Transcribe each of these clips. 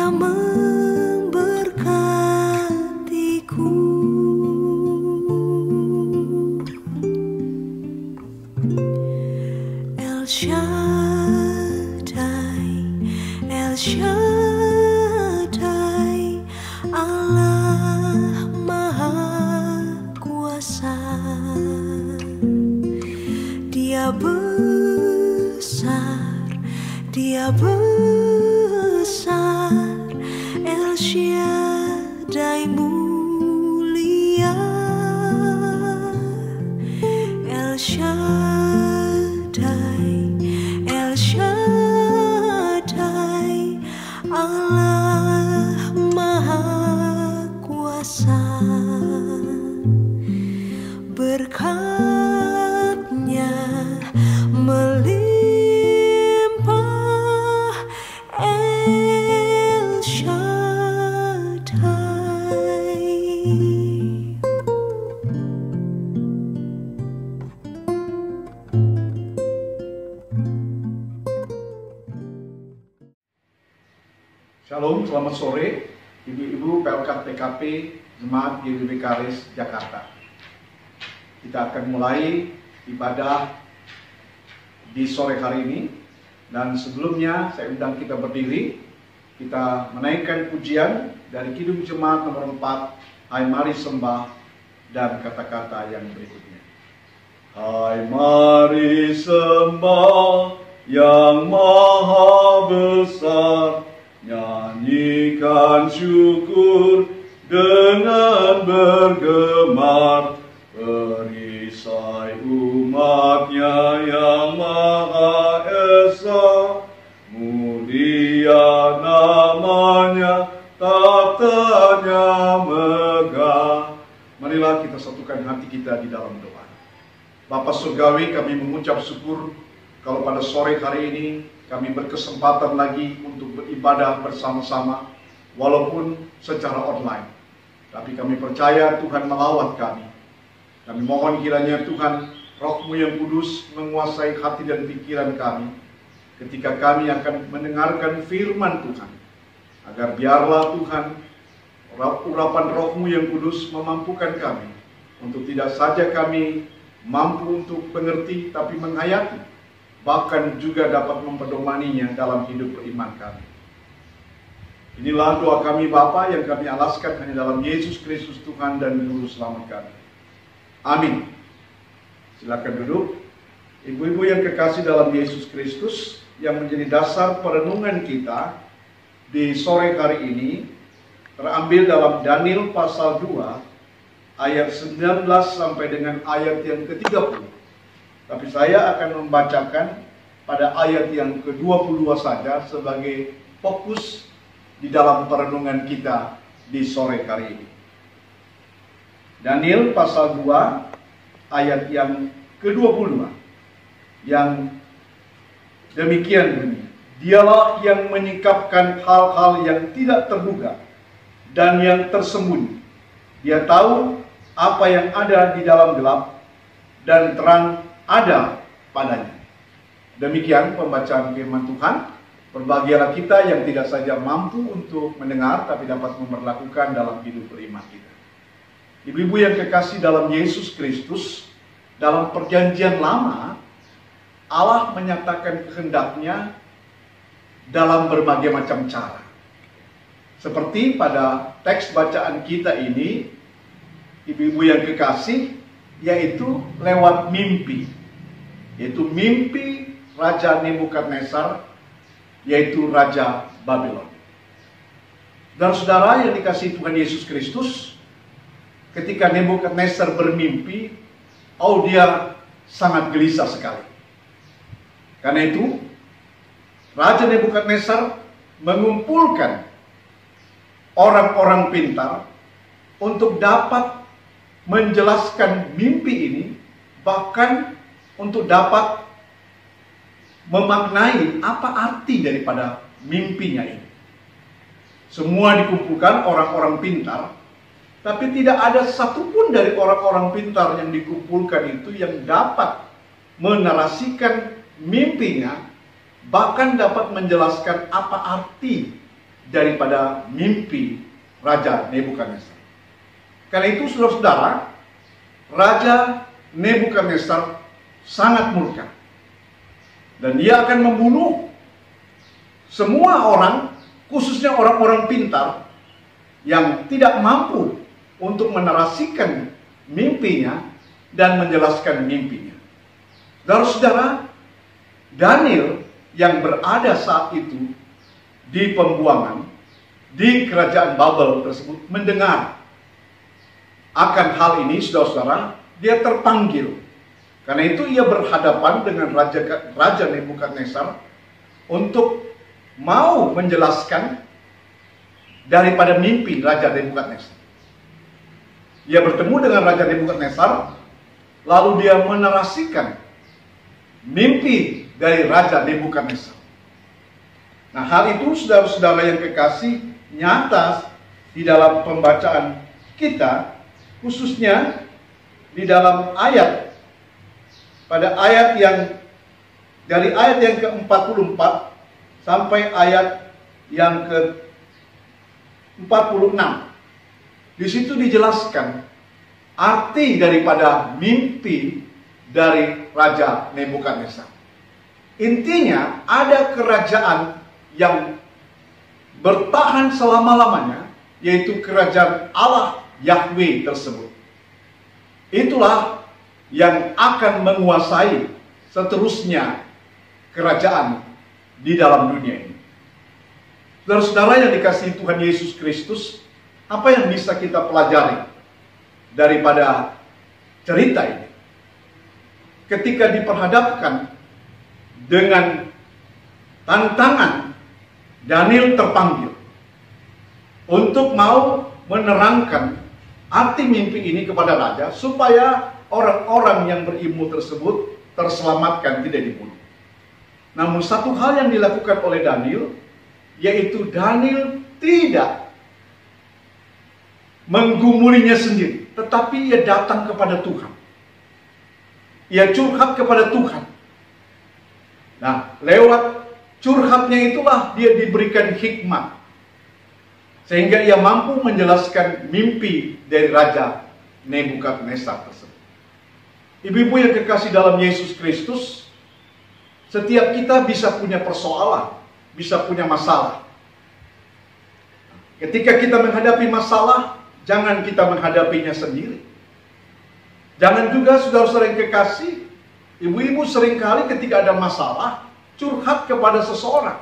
Dia memberkatiku. El Shaddai, El Shaddai, Allah Maha Kuasa. Dia besar, Dia besar, El Shaddai mulia, El Shaddai, El Shaddai, Allah Maha Kuasa. Berkat-Nya melimpah, El Shaddai. Shalom, selamat sore Ibu-ibu PLK TKP Jemaat GBB Karis Jakarta. Kita akan mulai ibadah di sore hari ini. Dan sebelumnya saya undang kita berdiri. Kita menaikkan pujian dari Kidung Jemaat nomor 4, Hai Mari Sembah, dan kata-kata yang berikutnya. Hai mari sembah yang maha besar, nyanyikan syukur dengan bergemar, perisai umat-Nya yang maha esa, mulia namanya, tahtanya megah. Marilah kita satukan hati kita di dalam doa. Bapa Surgawi, kami mengucap syukur kalau pada sore hari ini kami berkesempatan lagi untuk beribadah bersama-sama, walaupun secara online. Tapi kami percaya Tuhan melawat kami. Kami mohon kiranya Tuhan, Roh-Mu yang kudus menguasai hati dan pikiran kami ketika kami akan mendengarkan firman Tuhan. Agar biarlah Tuhan, urapan Roh-Mu yang kudus memampukan kami untuk tidak saja kami mampu untuk mengerti, tapi menghayati, bahkan juga dapat mempedomaninya dalam hidup beriman kami. Inilah doa kami Bapa yang kami alaskan hanya dalam Yesus Kristus Tuhan dan Juru Selamat kami. Amin. Silakan duduk. Ibu-ibu yang kekasih dalam Yesus Kristus, yang menjadi dasar perenungan kita di sore hari ini terambil dalam Daniel pasal 2 ayat 19 sampai dengan ayat yang ke-30. Tapi saya akan membacakan pada ayat yang ke-22 saja sebagai fokus di dalam perenungan kita di sore hari ini. Daniel pasal 2 ayat yang ke-22 yang demikian bunyi. Dialah yang menyingkapkan hal-hal yang tidak terduga dan yang tersembunyi. Dia tahu apa yang ada di dalam gelap, dan terang ada padanya. Demikian pembacaan firman Tuhan. Berbahagialah kita yang tidak saja mampu untuk mendengar, tapi dapat memperlakukan dalam hidup beriman kita. Ibu-ibu yang kekasih dalam Yesus Kristus, dalam perjanjian lama, Allah menyatakan kehendak-Nya dalam berbagai macam cara. Seperti pada teks bacaan kita ini, ibu-ibu yang kekasih, yaitu lewat mimpi. Yaitu mimpi Raja Nebukadnezar, yaitu Raja Babylon. Dan saudara yang dikasihi Tuhan Yesus Kristus, ketika Nebukadnezar bermimpi, dia sangat gelisah sekali. Karena itu, Raja Nebukadnezar mengumpulkan orang-orang pintar untuk dapat menjelaskan mimpi ini, bahkan untuk dapat memaknai apa arti daripada mimpinya ini. Semua dikumpulkan orang-orang pintar, tapi tidak ada satupun dari orang-orang pintar yang dikumpulkan itu yang dapat menarasikan mimpinya, bahkan dapat menjelaskan apa arti daripada mimpi Raja Nebukadnezar. Karena itu saudara-saudara, Raja Nebukadnezar sangat murka. Dan dia akan membunuh semua orang, khususnya orang-orang pintar yang tidak mampu untuk menarasikan mimpinya dan menjelaskan mimpinya. Saudara-saudara, Daniel yang berada saat itu di pembuangan di kerajaan Babel tersebut mendengar akan hal ini, saudara-saudara, dia terpanggil. Karena itu ia berhadapan dengan Raja Nebukadnezar untuk mau menjelaskan daripada mimpi Raja Nebukadnezar. Ia bertemu dengan Raja Nebukadnezar, lalu dia menarasikan mimpi dari Raja Nebukadnezar. Nah, hal itu saudara-saudara yang kekasih nyata di dalam pembacaan kita, khususnya di dalam ayat, pada ayat yang dari ayat yang ke-44 sampai ayat yang ke-46. Di situ dijelaskan arti daripada mimpi dari Raja Nebukadnezar. Intinya ada kerajaan yang bertahan selama-lamanya, yaitu kerajaan Allah Yahweh tersebut. Itulah yang akan menguasai seterusnya kerajaan di dalam dunia ini. Saudara-saudara yang dikasihi Tuhan Yesus Kristus, apa yang bisa kita pelajari daripada cerita ini? Ketika diperhadapkan dengan tantangan, Daniel terpanggil untuk mau menerangkan arti mimpi ini kepada raja, supaya orang-orang yang berilmu tersebut terselamatkan, tidak dibunuh. Namun satu hal yang dilakukan oleh Daniel, yaitu Daniel tidak menggumulinya sendiri, tetapi ia datang kepada Tuhan. Ia curhat kepada Tuhan. Nah, lewat curhatnya itulah dia diberikan hikmat, sehingga ia mampu menjelaskan mimpi dari Raja Nebukadnezar tersebut. Ibu-ibu yang kekasih dalam Yesus Kristus, setiap kita bisa punya persoalan, bisa punya masalah. Ketika kita menghadapi masalah, jangan kita menghadapinya sendiri. Jangan juga saudara-saudara yang kekasih, ibu-ibu seringkali ketika ada masalah, curhat kepada seseorang.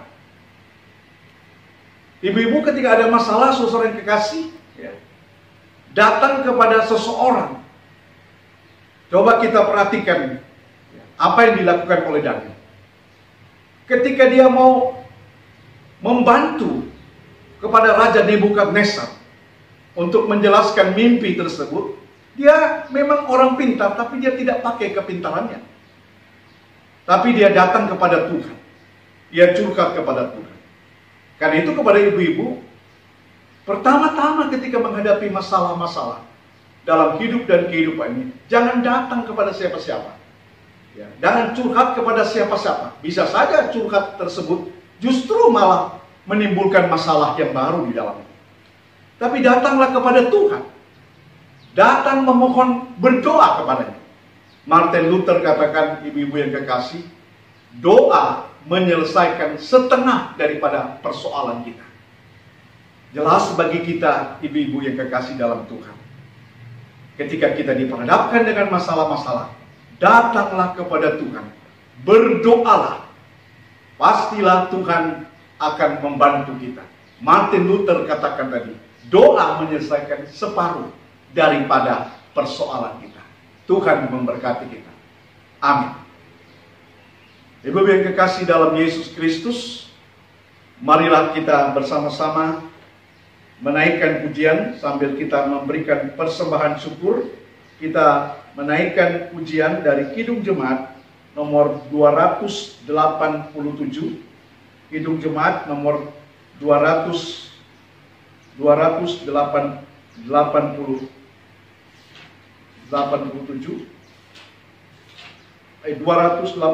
Ibu-ibu ketika ada masalah, saudara yang kekasih, datang kepada seseorang. Coba kita perhatikan apa yang dilakukan oleh Daniel. Ketika dia mau membantu kepada Raja Nebukadnezar untuk menjelaskan mimpi tersebut, dia memang orang pintar, tapi dia tidak pakai kepintarannya. Tapi dia datang kepada Tuhan. Dia curhat kepada Tuhan. Karena itu kepada ibu-ibu, pertama-tama ketika menghadapi masalah-masalah dalam hidup dan kehidupan ini, jangan datang kepada siapa-siapa. Jangan curhat kepada siapa-siapa. Bisa saja curhat tersebut justru malah menimbulkan masalah yang baru di dalamnya. Tapi datanglah kepada Tuhan. Datang memohon, berdoa kepadanya. Martin Luther katakan, ibu-ibu yang kekasih, doa menyelesaikan setengah daripada persoalan kita. Jelas bagi kita, ibu-ibu yang kekasih dalam Tuhan, ketika kita diperhadapkan dengan masalah-masalah, datanglah kepada Tuhan, berdoalah. Pastilah Tuhan akan membantu kita. Martin Luther katakan tadi, doa menyelesaikan separuh daripada persoalan kita. Tuhan memberkati kita. Amin. Ibu yang kekasih dalam Yesus Kristus, marilah kita bersama-sama menaikkan pujian sambil kita memberikan persembahan syukur. Kita menaikkan pujian dari Kidung Jemaat nomor 287. Kidung Jemaat nomor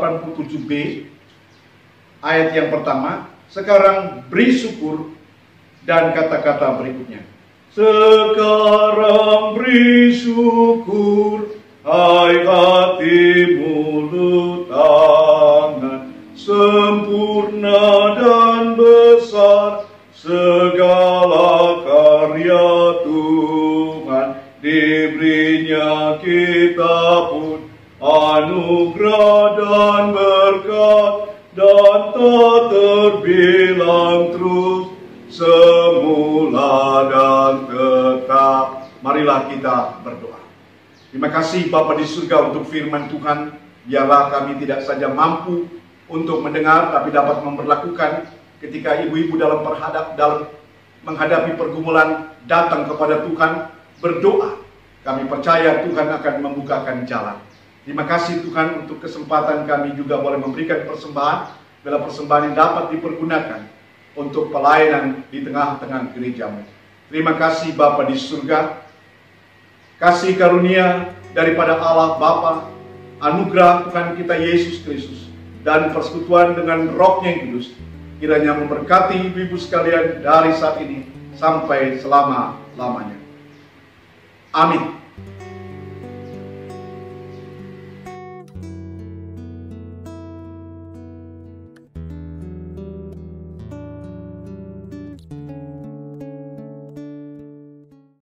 287B ayat yang pertama. Sekarang beri syukur dan kata-kata berikutnya. Sekarang beri syukur, hai hati, mulut, tangan, sempurna dan besar segala karya Tuhan, diberinya kita pun anugerah dan berkat, dan tak terbilang terus, semula dan tetap. Marilah kita berdoa. Terima kasih Bapa di surga untuk firman Tuhan. Biarlah kami tidak saja mampu untuk mendengar, tapi dapat memperlakukan ketika ibu-ibu dalam menghadapi pergumulan datang kepada Tuhan, berdoa. Kami percaya Tuhan akan membukakan jalan. Terima kasih Tuhan untuk kesempatan kami juga boleh memberikan persembahan, bila persembahan yang dapat dipergunakan untuk pelayanan di tengah-tengah gerejamu. Terima kasih Bapa di surga. Kasih karunia daripada Allah Bapa, anugerah Tuhan kita Yesus Kristus, dan persekutuan dengan Roh-Nya yang kudus, kiranya memberkati ibu-ibu sekalian dari saat ini sampai selama-lamanya. Amin.